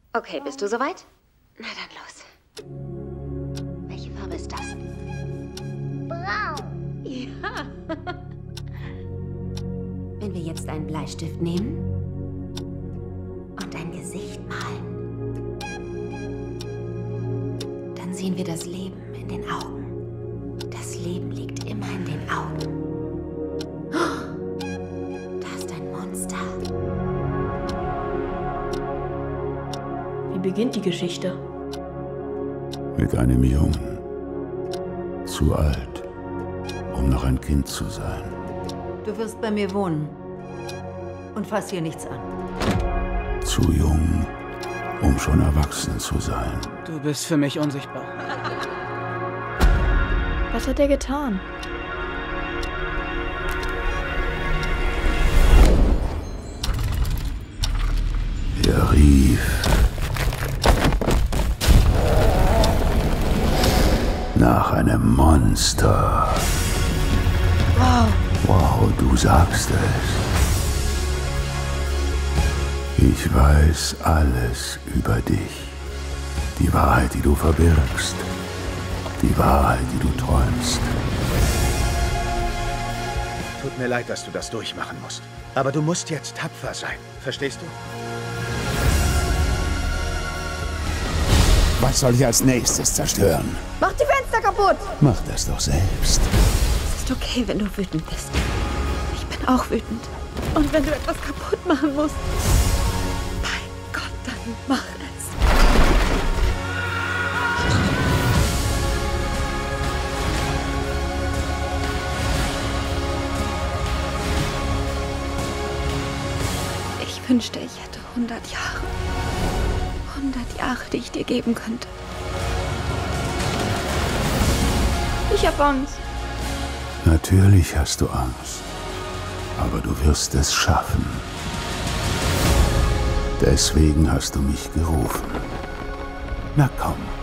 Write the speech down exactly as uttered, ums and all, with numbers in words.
Okay, bist du soweit? Na dann los. Welche Farbe ist das? Braun. Ja. Wenn wir jetzt einen Bleistift nehmen und ein Gesicht malen, dann sehen wir das Leben in den Augen. Das Leben liegt immer in den Augen. Da ist ein Monster. Wie beginnt die Geschichte? Mit einem Jungen. Zu alt, um noch ein Kind zu sein. Du wirst bei mir wohnen. Und fass hier nichts an. Zu jung, um schon erwachsen zu sein. Du bist für mich unsichtbar. Was hat er getan? Er rief nach einem Monster. Wow. Wow, du sagst es. Ich weiß alles über dich. Die Wahrheit, die du verbirgst. Die Wahrheit, die du träumst. Tut mir leid, dass du das durchmachen musst. Aber du musst jetzt tapfer sein. Verstehst du? Was soll ich als nächstes zerstören? Mach die Fenster kaputt! Mach das doch selbst. Es ist okay, wenn du wütend bist. Ich bin auch wütend. Und wenn du etwas kaputt machen musst, mein Gott, dann mach es. Ich wünschte, ich hätte hundert Jahre. hundert Jahre, die ich dir geben könnte. Ich hab Angst. Natürlich hast du Angst. Aber du wirst es schaffen. Deswegen hast du mich gerufen. Na komm.